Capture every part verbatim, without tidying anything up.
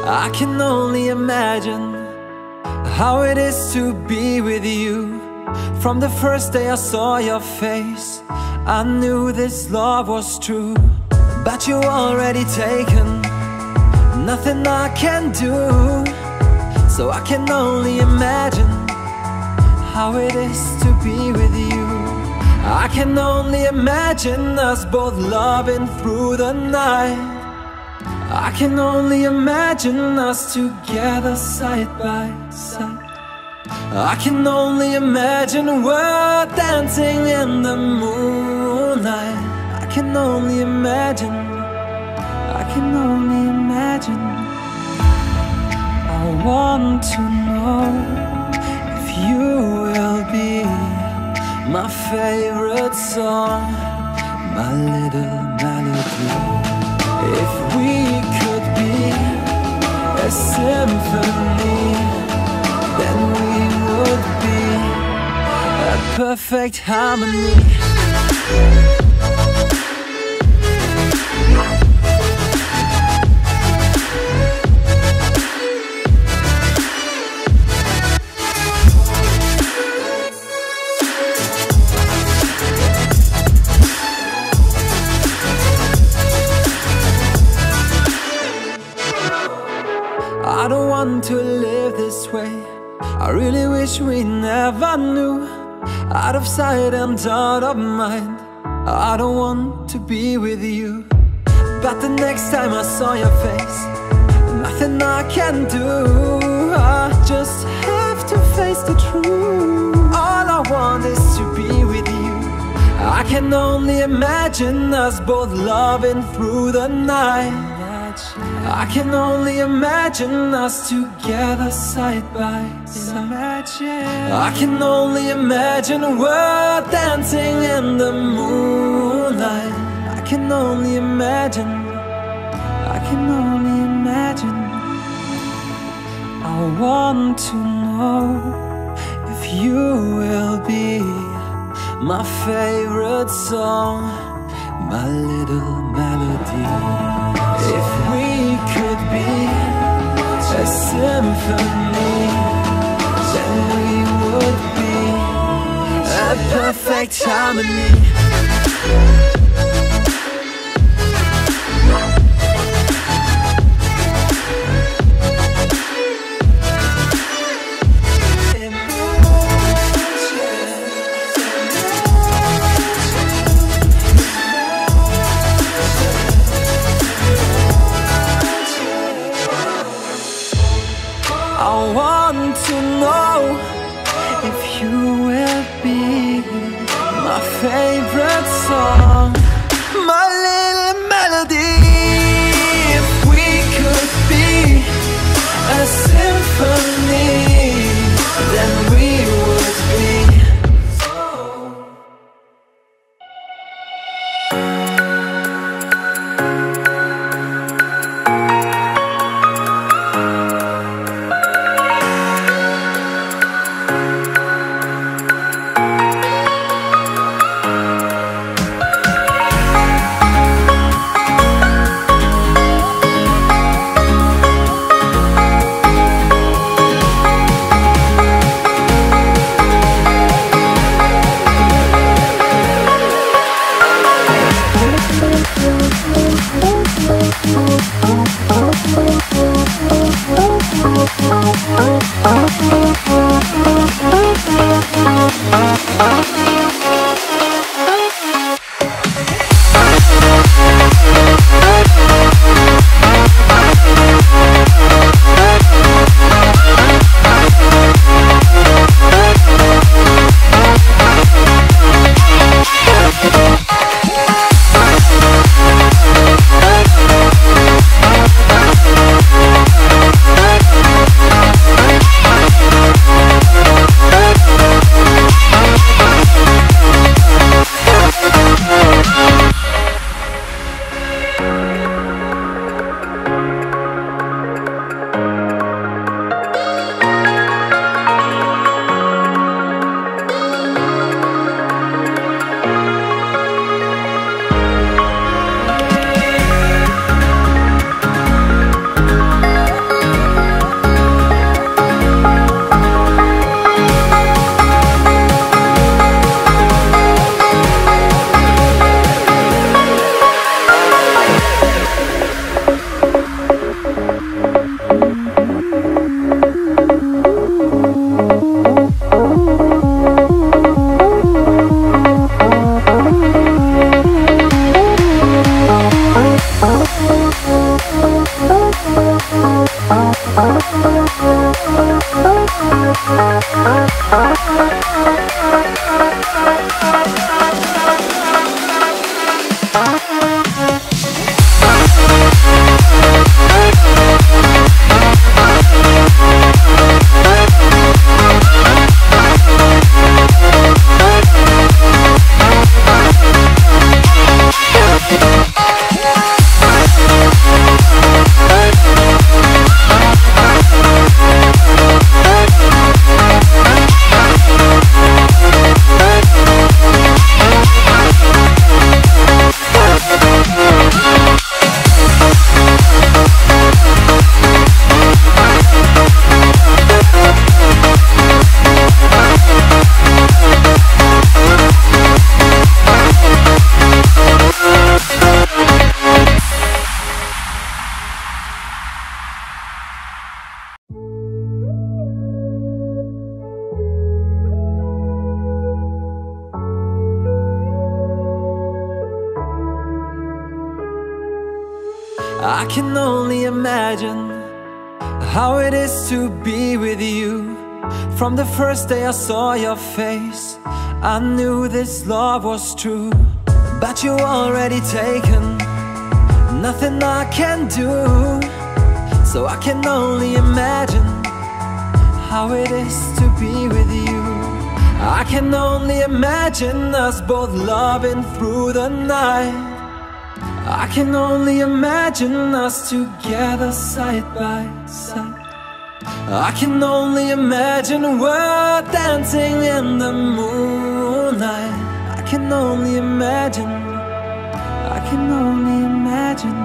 I can only imagine how it is to be with you. From the first day I saw your face, I knew this love was true. But you already taken, nothing I can do. So I can only imagine how it is to be with you. I can only imagine us both loving through the night. I can only imagine us together side by side. I can only imagine we're dancing in the moonlight. I can only imagine, I can only imagine. I want to know if you will be my favorite song, my little melody. If we could be a symphony, then we would be a perfect harmony. I don't want to live this way. I really wish we never knew. Out of sight and out of mind, I don't want to be with you. But the next time I saw your face, nothing I can do. I just have to face the truth. All I want is to be with you. I can only imagine us both loving through the night. I can only imagine us together side by side. I can only imagine we're dancing in the moonlight. I can only imagine, I can only imagine. I want to know if you will be my favorite song, my little melody. If we could be a symphony, then we would be a perfect harmony. I want to know if you will be my favorite song, my little melody. If we could be a symphony, then we would be. I can only imagine how it is to be with you. From the first day I saw your face, I knew this love was true. But you already taken, nothing I can do. So I can only imagine how it is to be with you. I can only imagine us both loving through the night. I can only imagine us together side by side. I can only imagine we're dancing in the moonlight. I can only imagine, I can only imagine.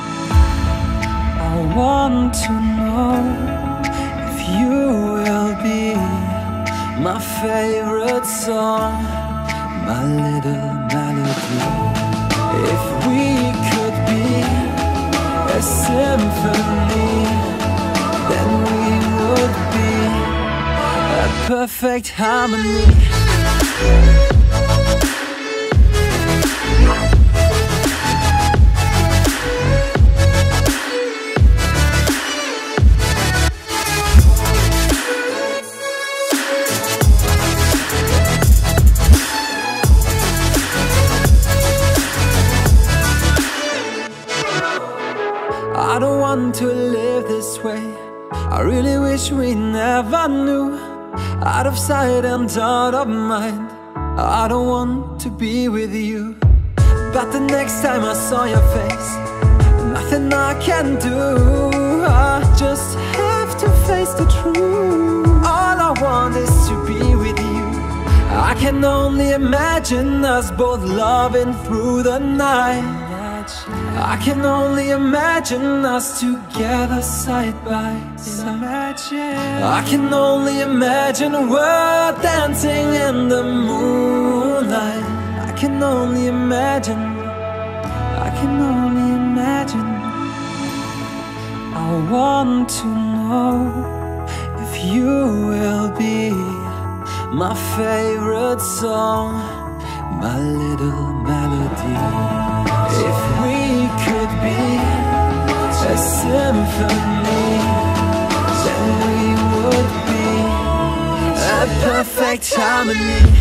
I want to know if you will be my favorite song, my little melody. If we could be a symphony, then we would be a perfect harmony. I don't want to live this way. I really wish we never knew. Out of sight and out of mind, I don't want to be with you. But the next time I saw your face, nothing I can do. I just have to face the truth. All I want is to be with you. I can only imagine us both loving through the night. I can only imagine us together side by side. I can only imagine we're dancing in the moonlight. I can only imagine, I can only imagine. I want to know if you will be my favorite song, my little melody. If we could be a symphony, then we would be a perfect harmony.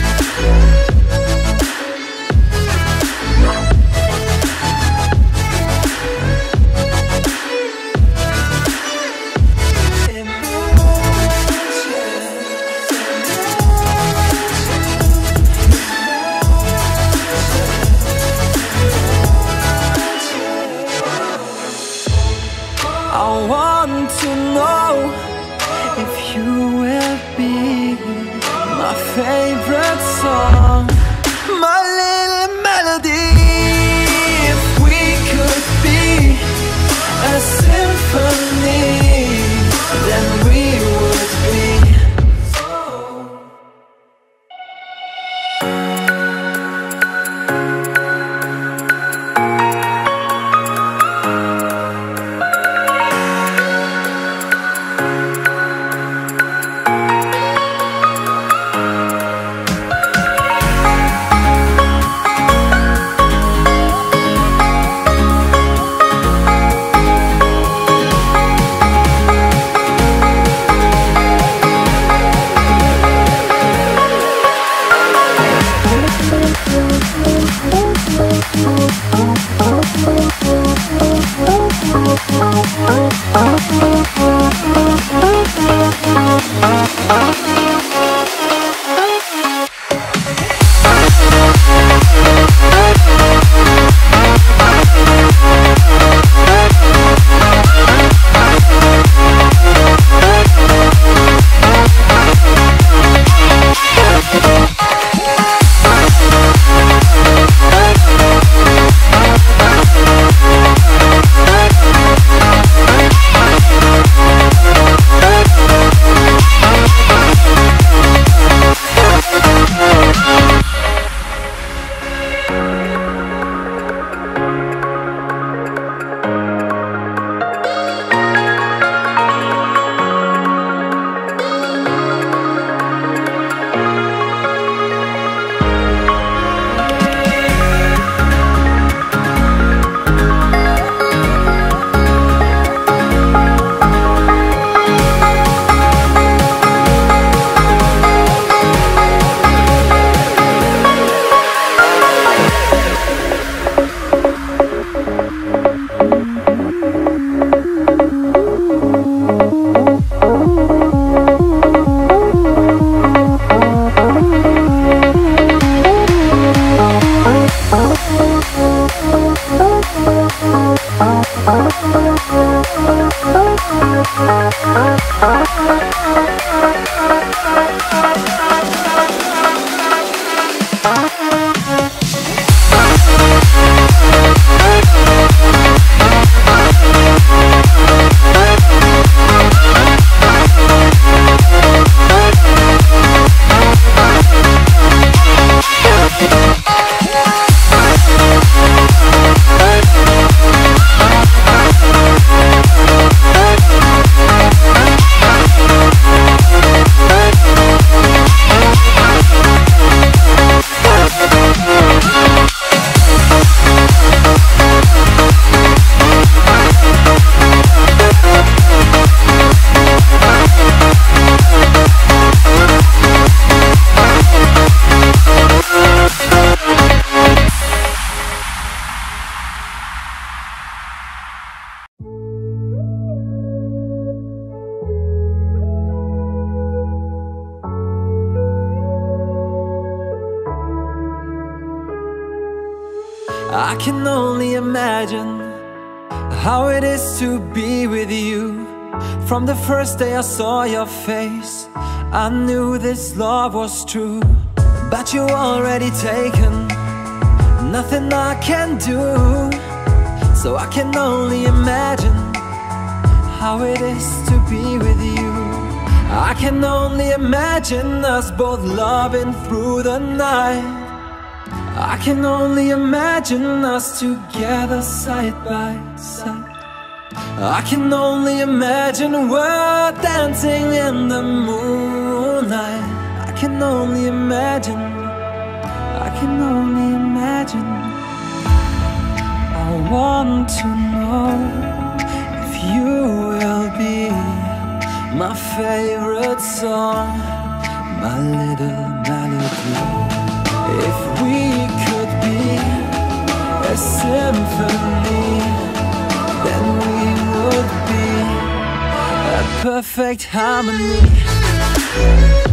I want to know if you will be my favorite song, my little melody. If we could be a symphony, then we would be. I can only imagine how it is to be with you. From the first day I saw your face, I knew this love was true. But you already taken, nothing I can do. So I can only imagine how it is to be with you. I can only imagine us both loving through the night. I can only imagine us together side by side. I can only imagine we're dancing in the moonlight. I can only imagine, I can only imagine. I want to know if you will be my favorite song, my little melody. If we could be a symphony, then we would be a perfect harmony.